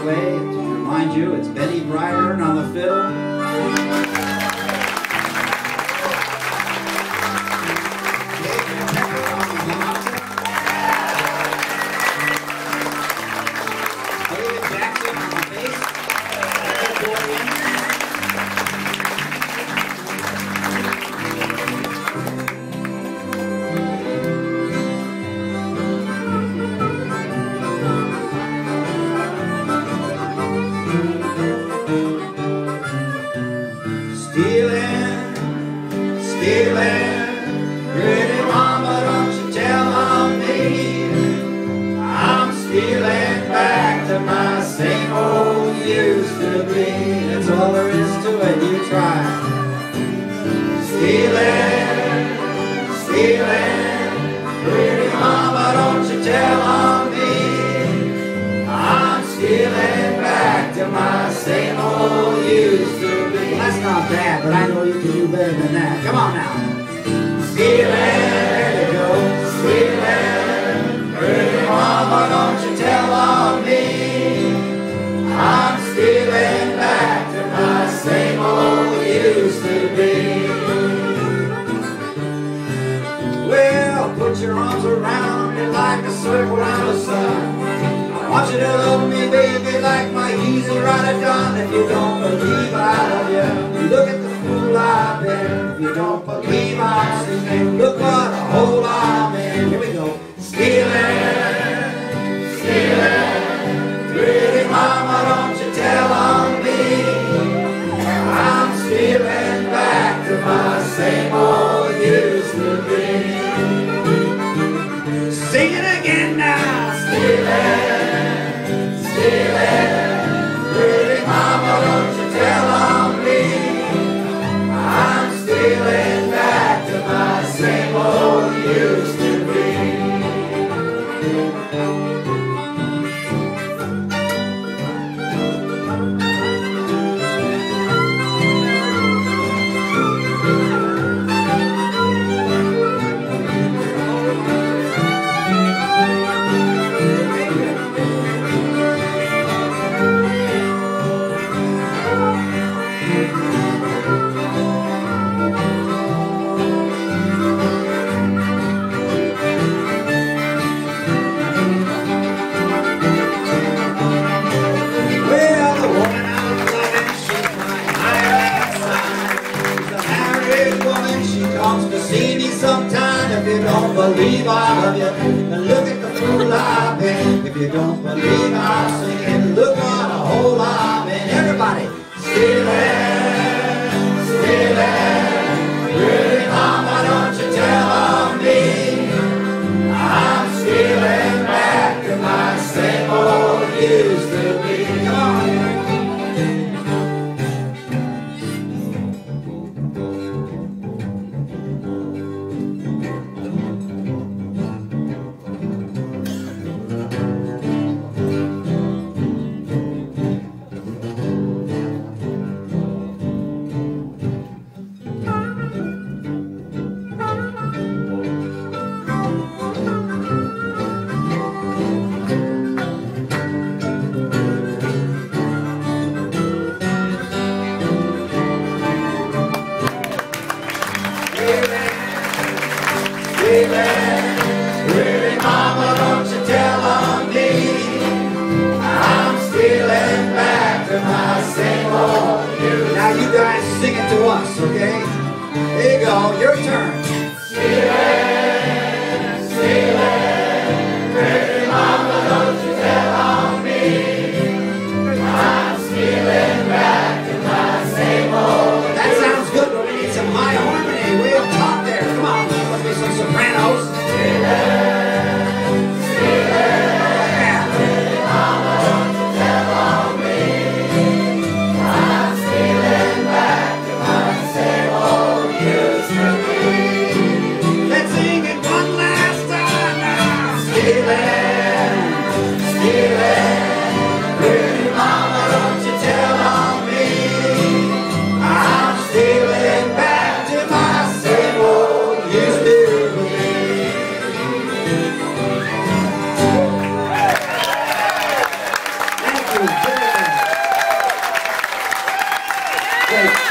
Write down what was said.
Broadway. To remind you, it's Betty Bryern on the fiddle. Stealing, pretty mama, don't you tell on me. I'm stealing back to my same old used to be. That's all there is to it, you try. Stealing, pretty mama, don't you tell on me. I'm stealing back to my same old used to be. That's not bad, but I know you can do better than that. Come on now. Stealing, there you go. Stealing, pretty mama, don't you tell on me. I'm stealing back to my same old used to be. Well, put your arms around me like a circle around the sun. I want you to love me, baby, like my easy rider done. If you don't believe I love you, look at the fool I've been. If you don't believe I'm singing, look what a hole I'm in. Here we go. Stealing, pretty mama, don't you tell on me. I'm stealing back to my same old used to be. Sing it again now. Stealing, pretty mama, don't you tell on me. I'm stealing back to my same old used to be. If you don't believe I love you, then look at the fool I've been. If you don't believe I'm singing, look what a hole I'm in. Everybody, stealing, pretty mama, don't you tell on me. I'm stealing back to my same old used to be. Come on. Pretty mama, don't you tell on me. I'm stealing back to my same old youth. Now you guys sing it to us, okay? There you go, your turn. Stealing, pretty mama, don't you tell on me. I'm stealing back to my same old youth. That sounds good, but we need some high harmony way up top there. Come on, must be some sopranos. Very Thank you.